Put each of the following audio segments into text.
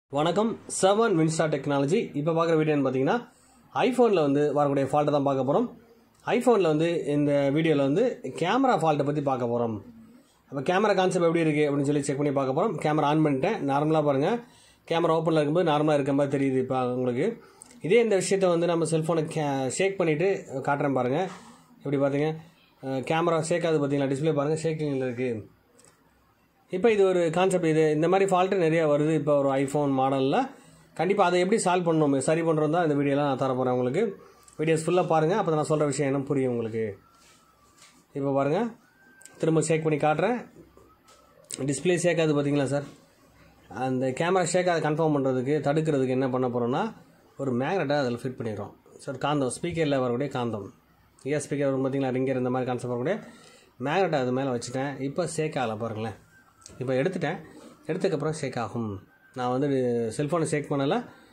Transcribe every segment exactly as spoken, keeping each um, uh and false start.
வணக்கம் seven வின்ஸ்டா technology. இப்போ பார்க்குற வீடியோன்னு பார்த்தீங்கன்னா ஐஃபோனில் வந்து வரக்கூடிய ஃபால்ட்டை தான் பார்க்க போகிறோம். ஐஃபோனில் வந்து இந்த வீடியோவில் வந்து கேமரா ஃபால்ட்டை பற்றி பார்க்க போகிறோம். அப்போ கேமரா கான்செப்ட் எப்படி இருக்குது அப்படின்னு சொல்லி செக் பண்ணி பார்க்க போகிறோம். கேமரா ஆன் பண்ணிட்டேன். நார்மலாக பாருங்கள், கேமரா ஓப்பனில் இருக்கும்போது நார்மலாக இருக்க மாதிரி தெரியுது. இப்போ உங்களுக்கு இதே இந்த விஷயத்தை வந்து நம்ம செல்ஃபோனை கே ஷேக் பண்ணிவிட்டு காட்டுறேன் பாருங்கள். எப்படி பார்த்தீங்க, கேமரா ஷேக் ஆகுது பார்த்தீங்களா, டிஸ்பிளே பாருங்கள் ஷேக்கிங்கில் இருக்குது. இப்போ இது ஒரு கான்செப்ட். இது இந்த மாதிரி ஃபால்ட்டு நிறையா வருது இப்போ ஒரு ஐஃபோன் மாடலில். கண்டிப்பாக அதை எப்படி சால்வ் பண்ணணும், சரி பண்ணுறது தான் இந்த வீடியோலாம் நான் தர போகிறேன் உங்களுக்கு. வீடியோஸ் ஃபுல்லாக பாருங்கள், அப்போ நான் சொல்கிற விஷயம் என்ன புரியும் உங்களுக்கு. இப்போ பாருங்கள், திரும்ப ஷேக் பண்ணி காட்டுறேன். டிஸ்பிளே ஷேக் ஆகுது பார்த்தீங்களா சார். அந்த கேமரா ஷேக் ஆகுது கன்ஃபார்ம் பண்ணுறதுக்கு தடுக்கிறதுக்கு என்ன பண்ண போகிறோன்னா, ஒரு மேக்னெட்டை அதில் ஃபிட் பண்ணிடுறோம் சார். காந்தம், ஸ்பீக்கரில் வரக்கூடிய காந்தம், ஏன் ஸ்பீக்கர் வரும் பார்த்தீங்களா, ரிங்கர் இந்த மாதிரி கான்செப்ட் வரக்கூடிய மேக்னெட்டை அது மேலே வச்சுட்டேன். இப்போ ஷேக் ஆகலை பாருங்களேன். இப்போ எடுத்துட்டேன். எடுத்ததுக்கப்புறம் ஷேக் ஆகும். நான் வந்து செல்ஃபோனை ஷேக் பண்ணலை,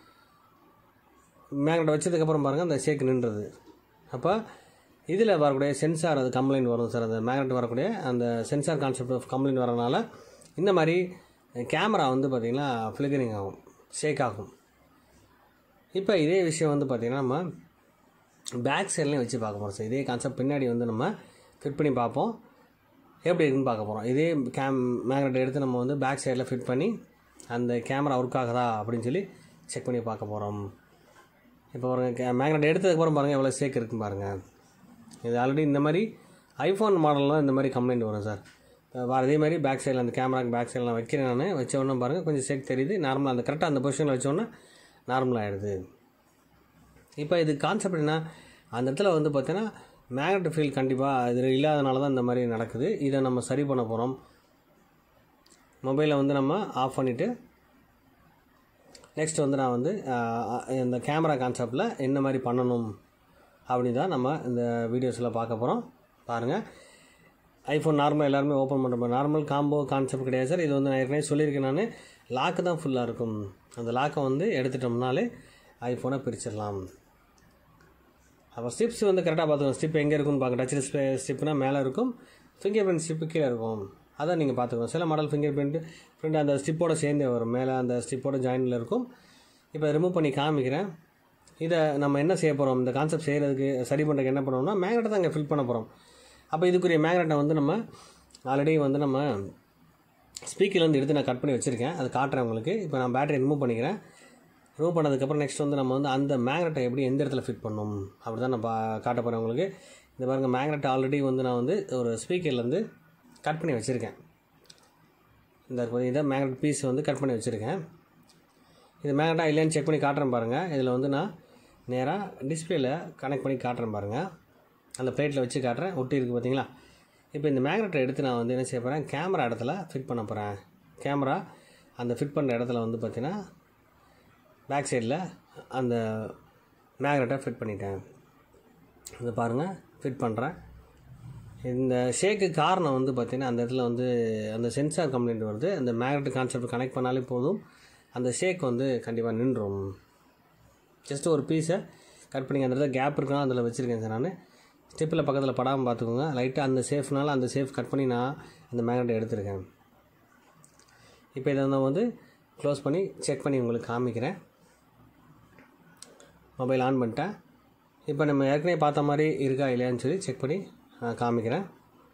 மேக்னெட் வச்சதுக்கப்புறம் பாருங்கள் அந்த ஷேக் நின்றுது. அப்போ இதில் வரக்கூடிய சென்சார் அது கம்ப்ளைண்ட் வரும் சார். அந்த மேக்னெட் வரக்கூடிய அந்த சென்சார் கான்செப்ட் ஆஃப் கம்ப்ளைண்ட் வரனால இந்த மாதிரி கேமரா வந்து பார்த்திங்கன்னா ஃப்ளிக்கரிங் ஆகும், ஷேக் ஆகும். இப்போ இதே விஷயம் வந்து பார்த்திங்கன்னா நம்ம பேக் சைட்லேயும் வச்சு பார்க்க போகிறோம் சார். இதே கான்செப்ட் பின்னாடி வந்து நம்ம ஃபிட் பண்ணி பார்ப்போம், எப்படி இருக்குன்னு பார்க்க போகிறோம். இதே கேம் மேக்னெட் எடுத்து நம்ம வந்து பேக் சைடில் ஃபிட் பண்ணி அந்த கேமரா ஒர்க் ஆகுதா அப்படின்னு சொல்லி செக் பண்ணி பார்க்க போகிறோம். இப்போ பாருங்கள், கே மேக்னெட் எடுத்ததுக்கப்புறம் பாருங்கள் எவ்வளோ ஷேக் இருக்குன்னு பாருங்கள். இது ஆல்ரெடி இந்த மாதிரி ஐஃபோன் மாடல்லாம் இந்த மாதிரி கம்ப்ளைண்ட் வரும் சார். வேறு இதே மாதிரி பேக் சைடில் அந்த கேமராக்கு பேக் சைடில் நான் வைக்கிறேன். நான் வச்ச உடனே பாருங்கள் கொஞ்சம் ஷேக் தெரியுது. நார்மலாக அந்த கரெக்டாக அந்த பொசிஷனில் வச்சோடனே நார்மலாக ஆகிடுது. இப்போ இது கான்செப்ட் என்ன, அந்த இடத்துல வந்து பார்த்தீங்கன்னா மேக்னெட் ஃபீல்ட் கண்டிப்பாக இது இல்லாதனால தான் இந்த மாதிரி நடக்குது. இதை நம்ம சரி பண்ண போகிறோம். மொபைலை வந்து நம்ம ஆஃப் பண்ணிவிட்டு நெக்ஸ்ட் வந்து நான் வந்து இந்த கேமரா கான்செப்டில் என்ன மாதிரி பண்ணணும் அப்படி தான் நம்ம இந்த வீடியோஸில் பார்க்க போகிறோம். பாருங்கள், ஐஃபோன் நார்மலாக எல்லாருமே ஓப்பன் பண்ணுற நார்மல் காம்போ கான்செப்ட் கிடையாது சார். இது வந்து நான் ஏற்கனவே சொல்லியிருக்கேன், நான் லாக்கு தான் ஃபுல்லாக இருக்கும். அந்த லாக்கை வந்து எடுத்துட்டோம்னாலே ஐஃபோனை பிரிச்சிடலாம். அப்போ ஸ்டிப்ஸ் வந்து கரெக்டாக பார்த்துக்கணும். ஸ்டிப் எங்கே இருக்குன்னு பார்க்க, டச் டிஸ்பிளே ஸ்டிப்னா மேலே இருக்கும், ஃபிங்கர் பிரிண்ட் ஸ்டிப்பு கீழே இருக்கும். அதை நீங்கள் பார்த்துக்கணும். சில மாடல் ஃபிங்கர் பிரிண்ட் பிரிண்ட் அந்த ஸ்டிப்போட சேர்ந்தே வரும், மேலே அந்த ஸ்டிப்போட ஜாயினில் இருக்கும். இப்போ ரிமூவ் பண்ணி காமிக்கிறேன். இதை நம்ம என்ன செய்ய போகிறோம், இந்த கான்செப்ட் செய்கிறதுக்கு சரி பண்ணுறதுக்கு என்ன பண்ணுவோம்னா மேக்னெட்டை தான் இங்கே ஃபில் பண்ண போகிறோம். அப்போ இதுக்குரிய மேக்னெட்டை வந்து நம்ம ஆல்ரெடி வந்து நம்ம ஸ்பீக்கர்லேருந்து எடுத்து நான் கட் பண்ணி வச்சுருக்கேன், அது காட்டுறேன் உங்களுக்கு. இப்போ நான் பேட்டரி ரிமூவ் பண்ணிக்கிறேன். ரிமூவ் பண்ணதுக்கப்புறம் நெக்ஸ்ட் வந்து நம்ம வந்து அந்த மேக்னெட்டை எப்படி எந்த இடத்துல ஃபிட் பண்ணணும் அப்படி தான் நான் பா காட்ட போகிறேன் உங்களுக்கு. இந்த பாருங்கள், மேக்னெட் ஆல்ரெடி வந்து நான் வந்து ஒரு ஸ்பீக்கர்லேருந்து கட் பண்ணி வச்சுருக்கேன். இந்த இதை மேக்னெட் பீஸ் வந்து கட் பண்ணி வச்சுருக்கேன். இது மேக்னெட்டாக இல்லைன்னு செக் பண்ணி காட்டுறேன் பாருங்கள். இதில் வந்து நான் நேராக டிஸ்பிளேயில் கனெக்ட் பண்ணி காட்டுறேன் பாருங்கள். அந்த பிளேட்டில் வச்சு காட்டுறேன், ஒட்டி இருக்குது பார்த்தீங்களா. இப்போ இந்த மேக்னெட்டை எடுத்து நான் வந்து என்ன செய்ய போகிறேன், கேமரா இடத்துல ஃபிட் பண்ண போகிறேன். கேமரா அந்த ஃபிட் பண்ணுற இடத்துல வந்து பார்த்திங்கன்னா பேக் சைடில் அந்த மேக்னெட்டை ஃபிட் பண்ணிட்டேன். இது பாருங்கள், ஃபிட் பண்ணுறேன். இந்த ஷேக்கு காரணம் வந்து பார்த்திங்கன்னா அந்த இடத்துல வந்து அந்த சென்சார் கம்ப்ளைண்ட் வருது. அந்த மேக்னெட் கான்செப்ட் கனெக்ட் பண்ணாலே போதும், அந்த ஷேக் வந்து கண்டிப்பாக நின்றும். ஜஸ்ட்டு ஒரு பீஸை கட் பண்ணி அந்த இடத்துல கேப் இருக்குன்னா அதில் வச்சுருக்கேன் சார். நான் ஸ்டெப்பில் பக்கத்தில் படாமல் பார்த்துக்கோங்க. லைட்டாக அந்த சேஃப்னால அந்த சேஃப் கட் பண்ணி நான் அந்த மேக்னெட்டை எடுத்துருக்கேன். இப்போ இதை நான் வந்து க்ளோஸ் பண்ணி செக் பண்ணி உங்களுக்கு காமிக்கிறேன். மொபைல் ஆன் பண்ணிட்டேன். இப்போ நம்ம ஏற்கனவே பார்த்த மாதிரி இருக்கா இல்லையான்னு சொல்லி செக் பண்ணி காமிக்கிறேன்.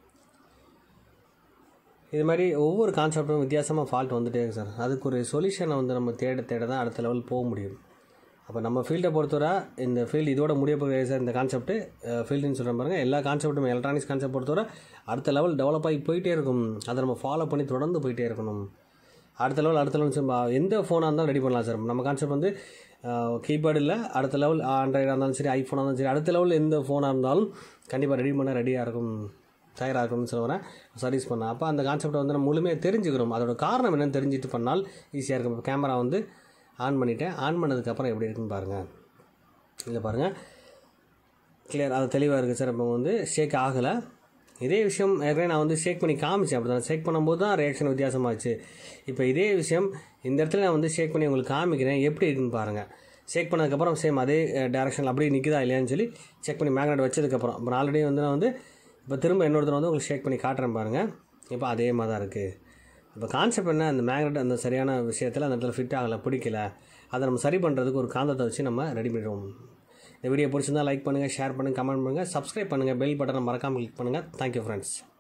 இது மாதிரி ஒவ்வொரு கான்செப்டும் வித்தியாசமாக ஃபால்ட் வந்துகிட்டே இருக்குது சார். அதுக்கு ஒரு சொல்யூஷனை வந்து நம்ம தேட தேட தான் அடுத்த லெவல் போக முடியும். அப்போ நம்ம ஃபீல்டை பொறுத்தவரை இந்த ஃபீல்டு இதோட முடிய போகிறது சார். இந்த கான்செப்ட்டு ஃபீல்டுன்னு சொல்கிற பாருங்கள், எல்லா கான்செப்ட்டும் எலக்ட்ரானிக்ஸ் கான்செப்ட் பொறுத்தவரை அடுத்த லெவல் டெவலப் ஆகி போயிட்டே இருக்கும். அதை நம்ம ஃபாலோ பண்ணி தொடர்ந்து போயிட்டே இருக்கணும். அடுத்த லெவல் அடுத்த லெவல் எந்த ஃபோனாக இருந்தாலும் ரெடி பண்ணலாம் சார். நம்ம கான்செப்ட் வந்து கீபேர்டு இல்லை, அடுத்த லெவல் ஆண்ட்ராய்டாக இருந்தாலும் சரி, ஐஃபோனாக இருந்தாலும் சரி, அடுத்த லெவல் எந்த ஃபோனாக இருந்தாலும் கண்டிப்பாக ரெடி பண்ண ரெடியாக இருக்கும், தயாராக இருக்கும்னு சொல்லுவேன், சர்வீஸ் பண்ண. அப்போ அந்த கான்செப்டை வந்து நம்ம முழுமையாக தெரிஞ்சுக்கிறோம். அதோட காரணம் என்னென்னு தெரிஞ்சுட்டு பண்ணால் ஈஸியாக இருக்கும். இப்போ கேமரா வந்து ஆன் பண்ணிவிட்டேன். ஆன் பண்ணதுக்கப்புறம் எப்படி இருக்குன்னு பாருங்கள். இதில் பாருங்கள், கிளியர், அது தெளிவாக இருக்குது சார். இப்போ வந்து ஷேக் ஆகலை. இதே விஷயம் ஏற்கனவே நான் வந்து ஷேக் பண்ணி காமிச்சேன். அப்படி தான் ஷேக் பண்ணும்போது தான் ரியாக்ஷன் வித்தியாசமாகிடுச்சு. இப்போ இதே விஷயம் இந்த இடத்துல நான் வந்து ஷேக் பண்ணி உங்களுக்கு காமிக்கிறேன், எப்படி இருக்குன்னு பாருங்கள். ஷேக் பண்ணதுக்கப்புறம் சேம் அதே டேரெக்ஷனில் அப்படியே நிற்குதா இல்லையான்னு சொல்லி செக் பண்ணி மேக்னெட் வச்சதுக்கப்புறம் இப்போ ஆல்ரெடி வந்து நான் வந்து இப்போ திரும்ப இன்னொருத்தர் வந்து உங்களுக்கு ஷேக் பண்ணி காட்டுறேன் பாருங்கள். இப்போ அதே மாதிரி தான் இருக்குது. இப்போ கான்செப்ட் என்ன, அந்த மேக்னெட் அந்த சரியான விஷயத்தில் அந்த இடத்துல ஃபிட் ஆகலை, பிடிக்கல, அதை நம்ம சரி பண்ணுறதுக்கு ஒரு காந்தத்தை வச்சு நம்ம ரெடி பண்ணிடுவோம். இந்த வீடியோ பிடிச்சிருந்தால் லைக் பண்ணுங்கள், ஷேர் பண்ணுங்கள், கமெண்ட் பண்ணுங்கள், சப்ஸ்கிரைப் பண்ணுங்கள், பெல் பட்டனை மறக்காமல் கிளிக் பண்ணுங்கள். Thank you friends.